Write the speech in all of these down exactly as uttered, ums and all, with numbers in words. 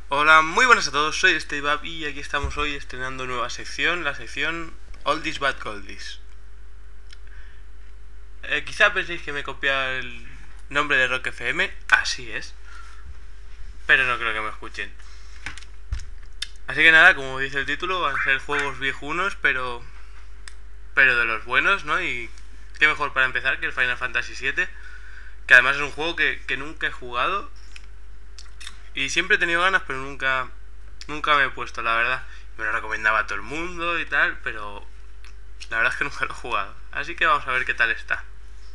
Hola, muy buenas a todos, soy StayBab y aquí estamos hoy estrenando nueva sección, la sección Oldies But Goldies. Eh, quizá penséis que me copia el nombre de Rock F M, así es, pero no creo que me escuchen. Así que nada, como dice el título, van a ser juegos viejunos, pero pero de los buenos, ¿no? Y qué mejor para empezar que el Final Fantasy siete, que además es un juego que, que nunca he jugado y siempre he tenido ganas, pero nunca nunca me he puesto, la verdad. Me lo recomendaba a todo el mundo y tal, pero la verdad es que nunca lo he jugado. Así que vamos a ver qué tal está.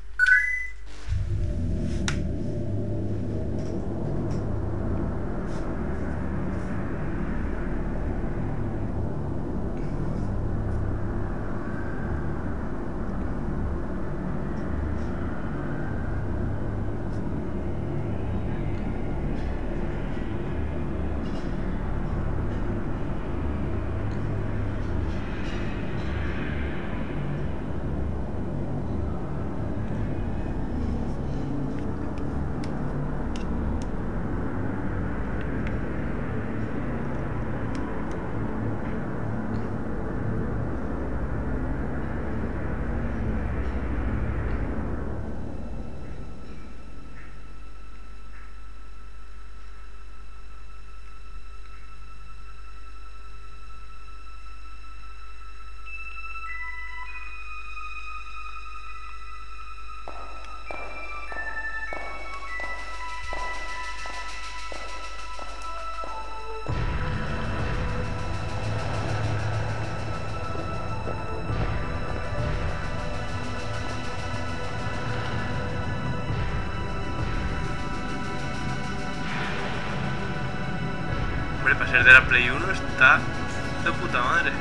Hombre, para ser de la Play uno está de puta madre.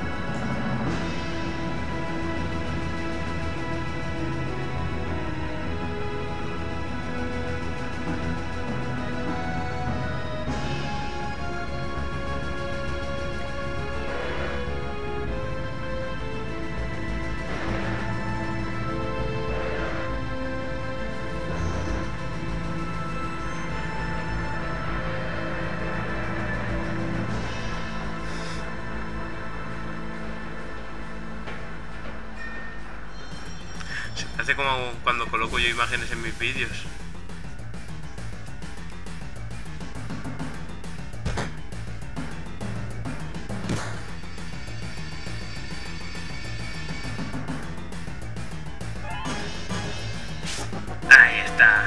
Se hace como cuando coloco yo imágenes en mis vídeos. Ahí está.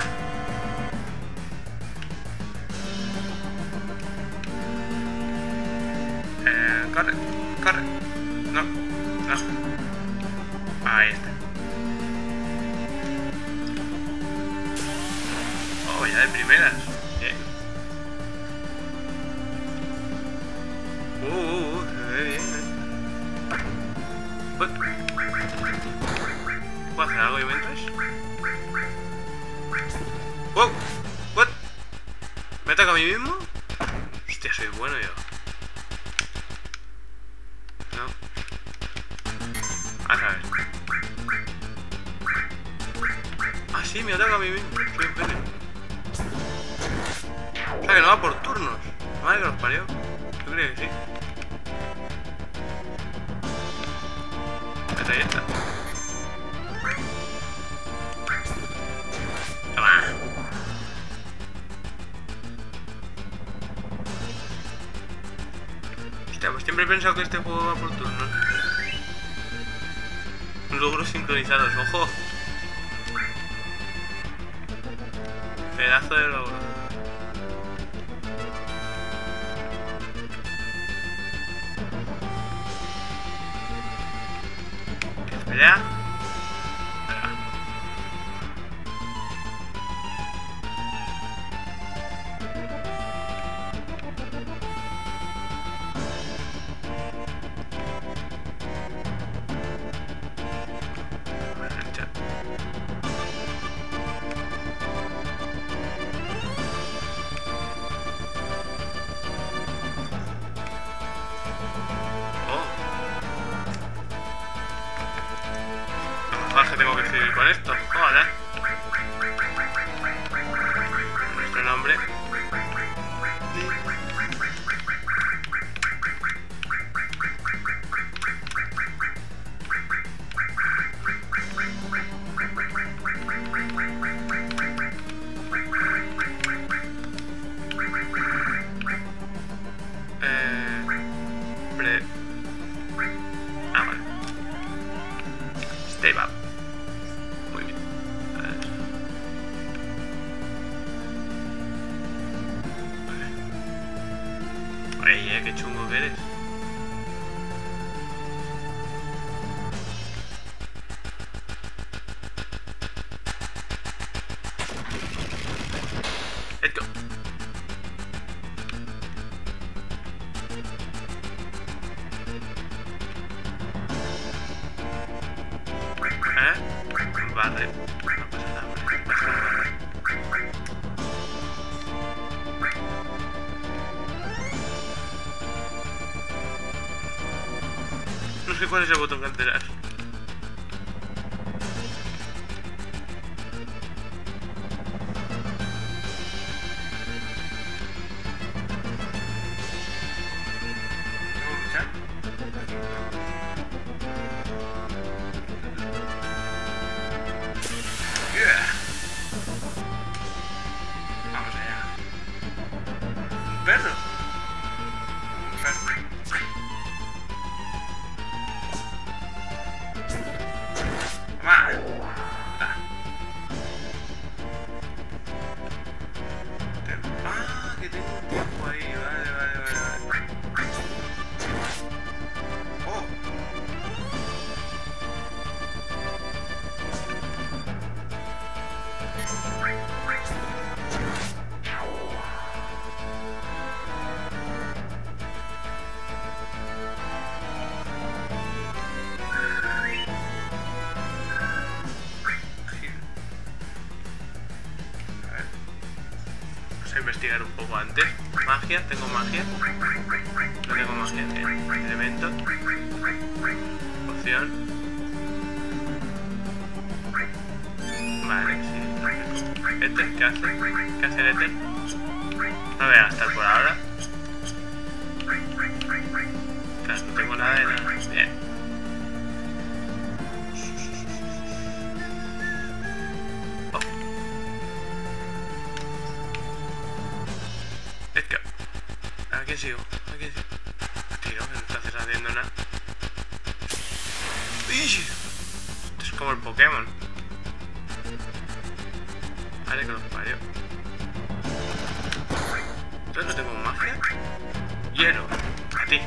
Eh, corre, corre. No, no. Ahí está. Oh, ya de primeras. Bien. Uh, uh, uh, se ve bien, eh. What? ¿Puedo hacer algo yo mientras? Wow. What? ¿Me ataca a mí mismo? Hostia, soy bueno yo. No. A ver. Ah, sí, me ataca a mí mismo. Soy un pene. O sea que no va por turnos. Madre que los parió. Yo creo que sí. Vete, ahí está. Toma. Hostia, pues siempre he pensado que este juego va por turnos. Logros sincronizados, ojo. Pedazo de logro. Espera. Espera. Derecha. Que tengo que escribir con esto. Joder. Nuestro nombre. rey, eh, qué chungo que eres. Let's go. ¿Eh? Vale. No pasa nada, hombre. Mejor vale. No sé cuál es el botón cancelar. Perro. Perro. Toma. Ah. Ah, que tengo un tiempo ahí. Vale, vale, vale, vale. Oh. Vamos a investigar un poco antes. Magia, tengo magia. No tengo magia. Bien. Elemento. Poción. Vale, sí. Éter, ¿qué hace? ¿Qué hace el éter? No voy a gastar por ahora. Claro, no tengo nada de nada. Bien. Oh. Let's go. ¿A quién sigo? ¿A quién sigo? Tío, que no estás haciendo nada. ¡Uy! Esto es como el Pokémon. Vale, que los parió. Yo no tengo magia. Hielo. A ti.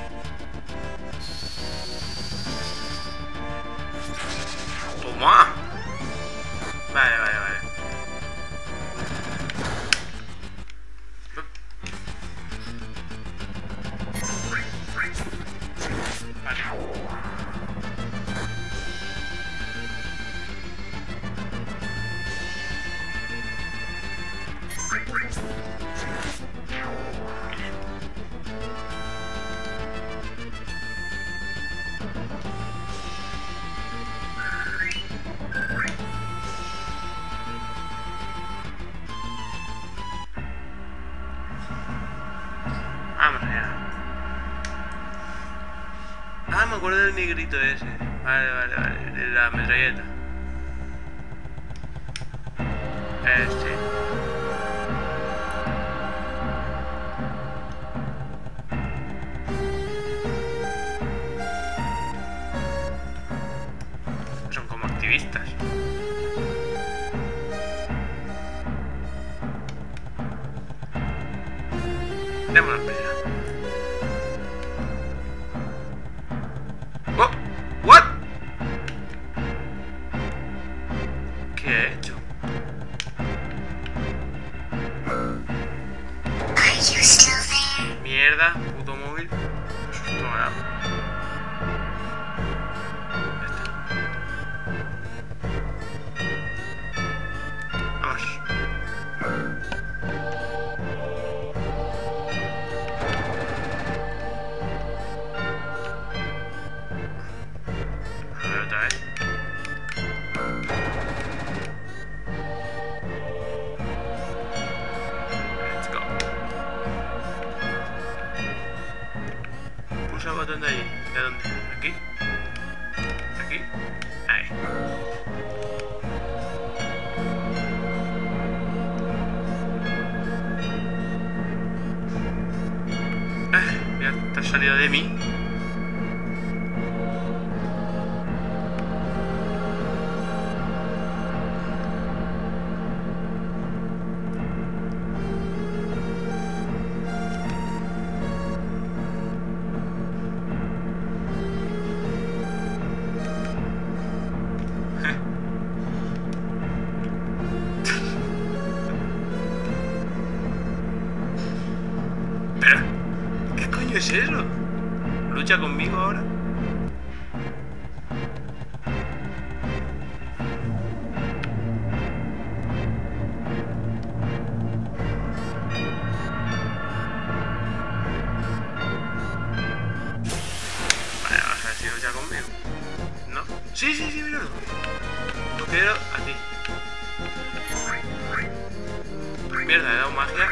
¡Toma! Vale, vale, vale. Vamos allá. Ah, me acuerdo del negrito ese. Vale, vale, vale. De la metralleta. Este. Son como activistas. Démonos prisa. Oh, what? ¿Qué he hecho? Mierda, puto móvil. Toma la. Ya está. Vamos. A ver otra vez. Let's go. Pulsa el botón de allí. ¿De dónde? ¿Aquí? ¿Aquí? Ahí. Ah, ya te has salido de mí. Pero, ¿qué coño es eso? ¿Lucha conmigo ahora? Vale, vamos a ver si lucha conmigo. ¿No? Sí, sí, sí, míralo. Lo quiero a ti. Mierda, he dado magia.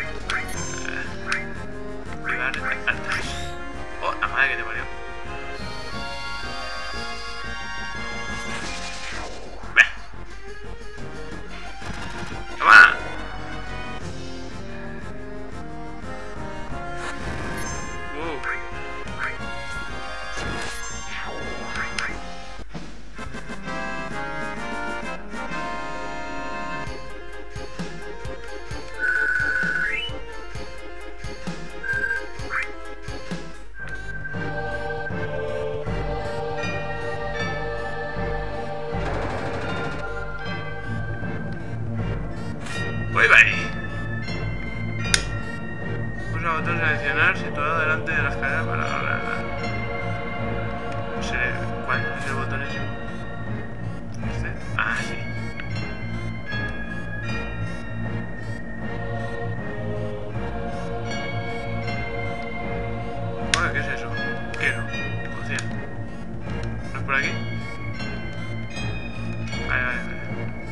Privar altas. Oh, la madre que te parió. Ve. Toma. Uh. Voy, bye. Usa botón seleccionar situado delante de la escalera para agarrarla. No sé, ¿cuál es el botón ese? ¿Este? Ah, sí. Joder, ¿qué es eso? Quiero. Policía. ¿No es por aquí? Vale, vale, vale.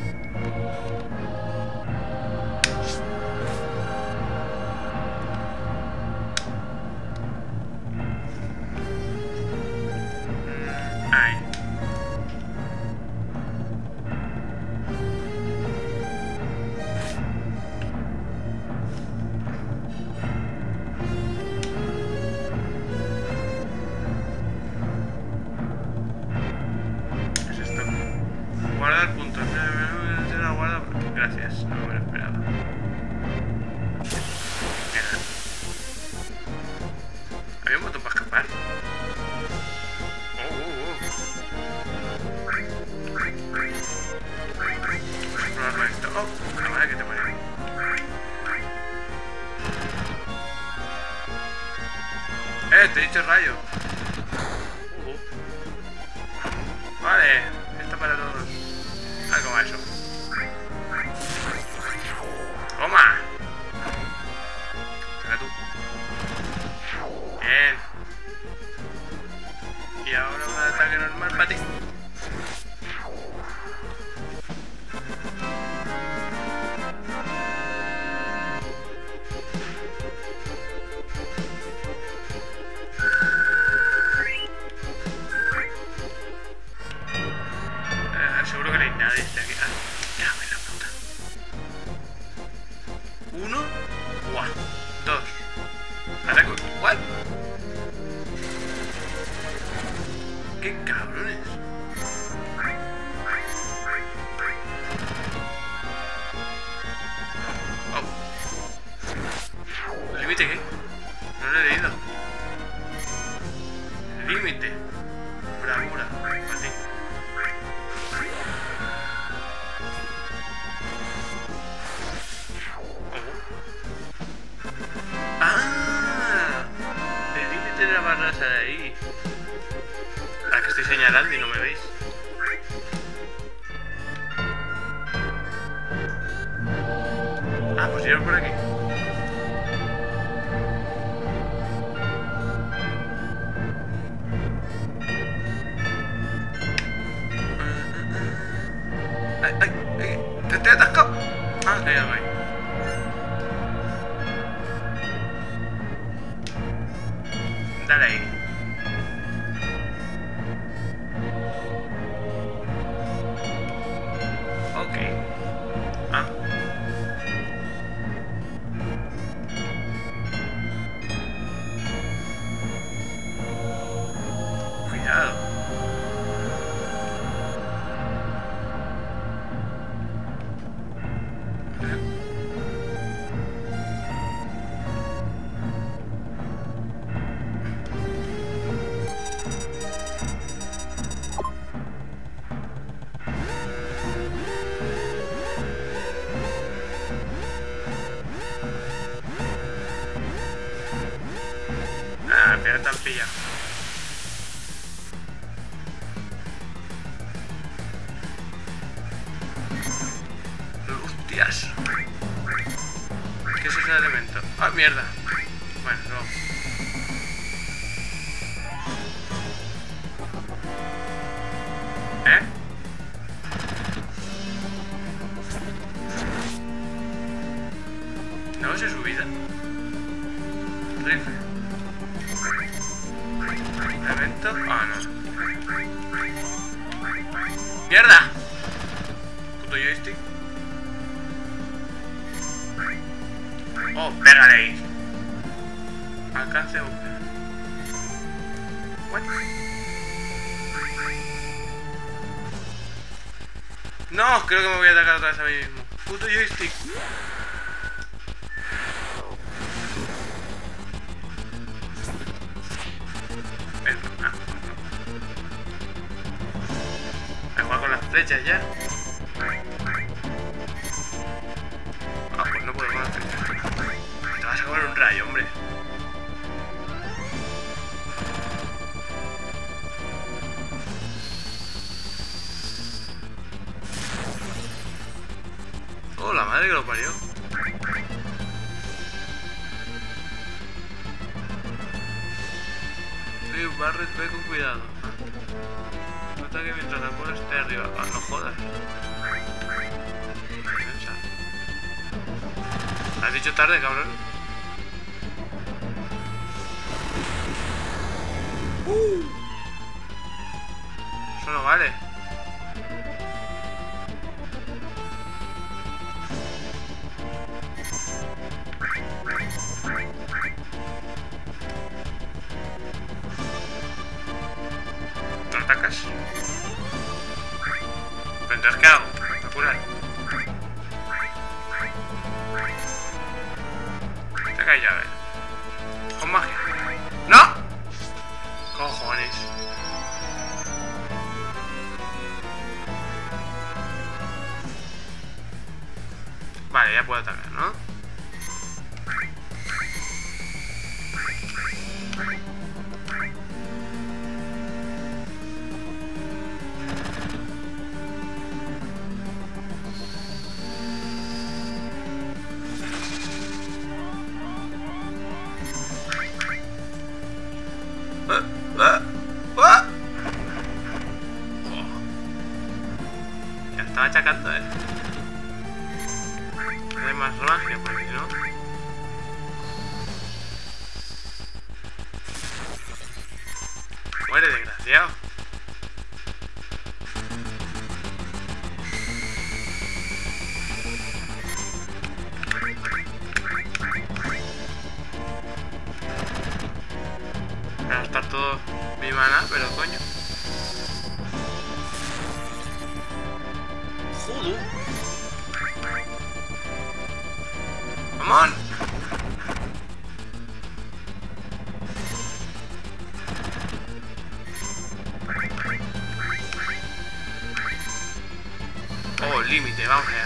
Guardar puntos. Una guarda. Gracias, no me lo esperaba. Mierda. Había un botón para escapar. Oh, oh, oh. Vamos a probar con esto. Oh, la madre que te parió. Eh, te he dicho rayo. Uh, uh. Vale, esto para todos. Algo más eso. ¡Toma! Saca tú. Bien. Y ahora un ataque normal para ti. Eh, seguro que no hay nadie este aquí. Ah, déjame la puta. Uno. Guau. Dos. Ataco. ¿What? ¡Qué cabrones! Oh. ¿Límite qué? No lo he leído. Límite. Bravura. Para ti. ¡Ah! El límite de la barra de ahí. Ahora que estoy señalando y no me veis. Ah, pues yo por aquí. ¡Ay, ay, ay! ¡Te estoy atascado! Ah, que ya voy. Dale ahí. Ok. Ah. Cuidado. que no te han pillado. ¡Hostias! ¿Qué es ese elemento? ¡Ah, mierda! Bueno, luego. ¿Eh? No, se subida. Rifle. Elemento. Ah, no. ¡Mierda! Puto joystick. Oh, pégale ahí. Alcance búsqueda. What? No, creo que me voy a atacar otra vez a mí mismo. Puto joystick. Ven, ah, voy a jugar con las flechas ya. Ah, pues no puedo con las flechas. Te vas a comer un rayo, hombre. Oh, la madre que lo parió. Sí, Barret, ve con cuidado. No ataque mientras la cola esté arriba. Ah, no jodas. ¿Has dicho tarde, cabrón? Uh. Eso no vale. ¿No atacas? ¿Pero entonces qué hago? ¿Me curar? Te cae llave. Con magia. ¡No! Cojones. Vale, ya puedo atacar, ¿no? Ya estaba achacando, eh. Hay más magia, porque si no. Muere, desgraciado. Voy a gastar todo mi mana, pero coño. Joder. Come on. Oh, límite, vamos allá.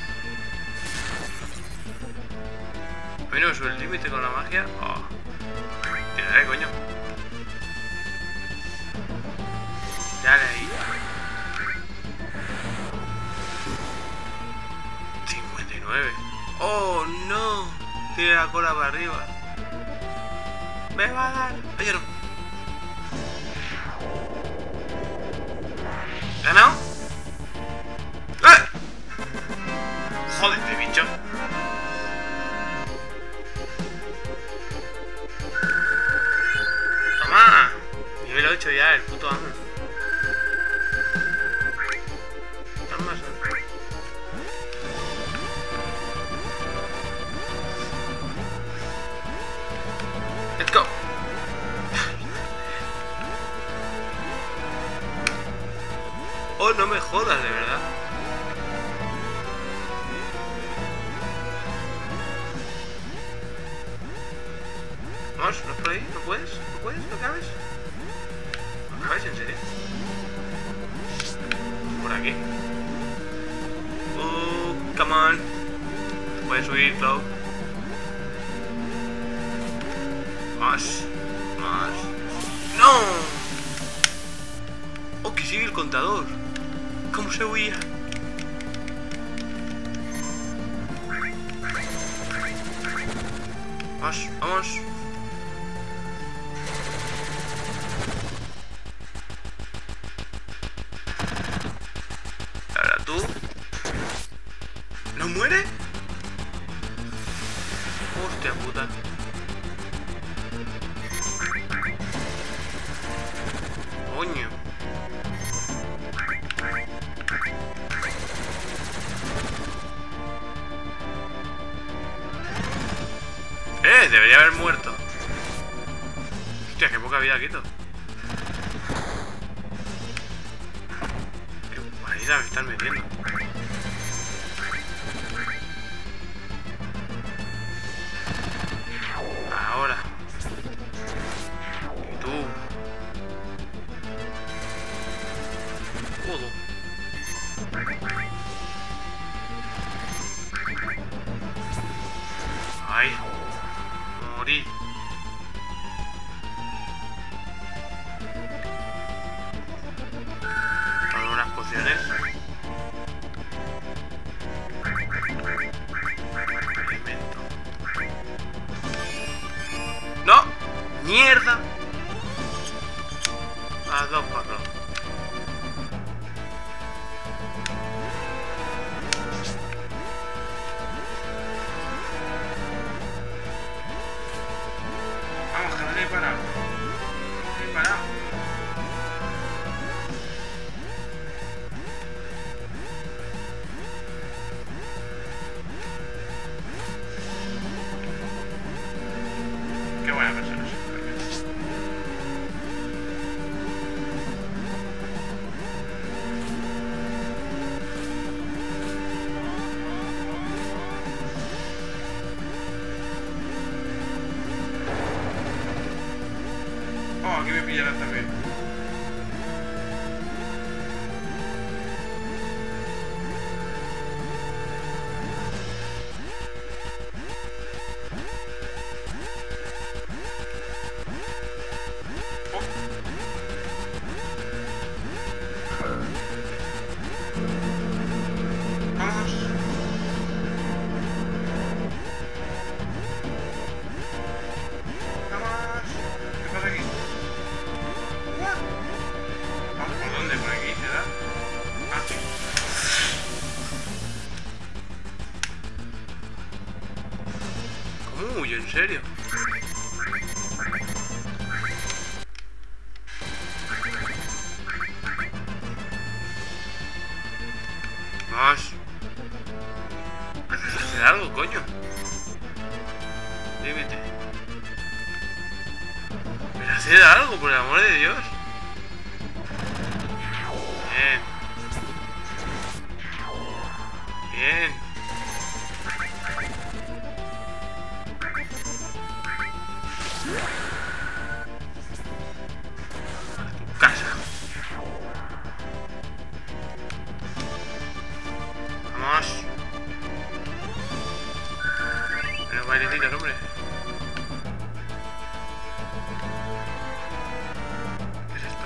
A mí no me sube el límite con la magia. Oh. Tiraré, coño. Dale ahí. cincuenta y nueve. Oh, no. Tiene la cola para arriba. Me va a dar. Oye, no. ¿Ganado? ¡Eh! Jódete, bicho. Toma. Nivel ocho ya, el puto amo. Toma, let's go. Oh, no me jodas, de verdad. Vamos, ¿no es por ahí? ¿No puedes? ¿No puedes? ¿No cabes? ¿No cabes en serio? Por aquí. Oh, come on. Puedes subir, Cloud. Más. Más. más. ¡No! ¡Oh, que sigue el contador! ¿Cómo se huía? Vamos, vamos. Ahora tú. ¿No muere? Hostia puta. Coño. Eh, debería haber muerto. Hostia, qué poca vida quito. Qué paliza me están metiendo. Ahora. Y tú. Jodo. Ay. Morí. Algunas pociones. Elemento. ¡No! ¡Mierda! A dos pasos. Vamos, que no le he parado. No le he parado. Qué buena persona soy. Oh, aquí me pillarán también. Oh. Vamos. Vamos. ¿Qué pasa aquí? What? Vamos, ¿por dónde? ¿Por aquí se da? Ah, sí. ¿Cómo huyo? ¿En serio? Vamos. ¿Hacer algo, coño? Límite. Pero hacer algo, por el amor de Dios. Bien. Bien. A tu casa. Vamos. Menos bailecitos, hombre. ¿Qué es esto?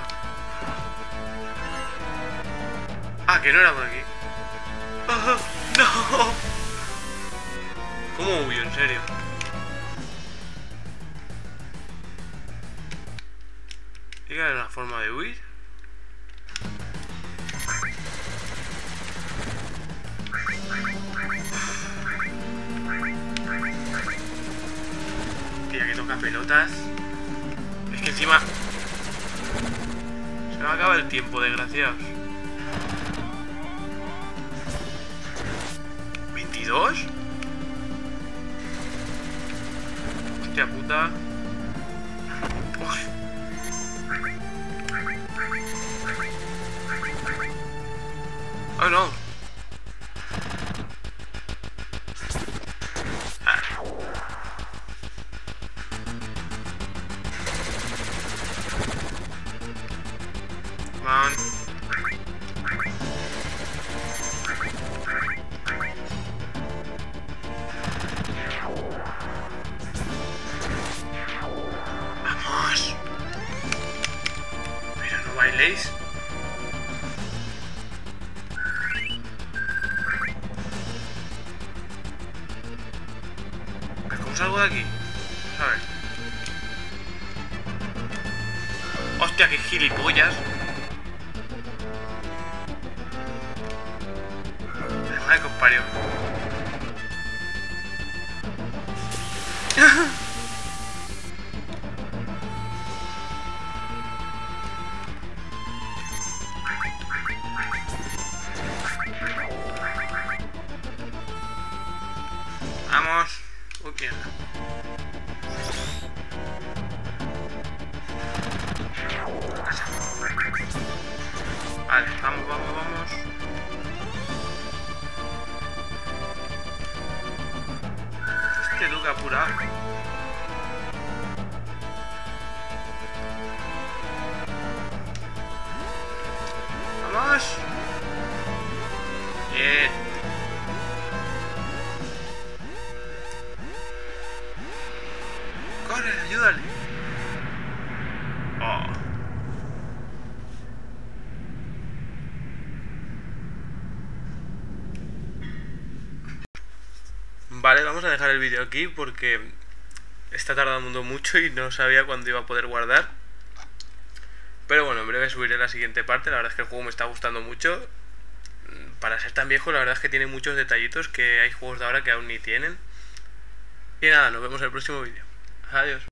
Ah, que no era por aquí. Oh, no. ¿Cómo huyo? En serio. ¿Tiene que haber una forma de huir? Tía, que toca pelotas. Es que encima se me acaba el tiempo, desgraciados. ¿veintidós? Hostia puta. Uf. Oh no. Ah. Come on. Vamos. ¿Veis? ¿Cómo salgo de aquí? A ver. ¡Hostia, qué gilipollas! Madre que os parió. Vamos. Uy, mierda. Vale, vamos, vamos, vamos. Este Duque apurado. Vamos. Bien. Corre, ayúdale. Oh. Vale, vamos a dejar el vídeo aquí porque está tardando mucho y no sabía cuándo iba a poder guardar. Pero bueno, en breve subiré la siguiente parte. La verdad es que el juego me está gustando mucho. Para ser tan viejo, la verdad es que tiene muchos detallitos que hay juegos de ahora que aún ni tienen. Y nada, nos vemos en el próximo vídeo. Adiós.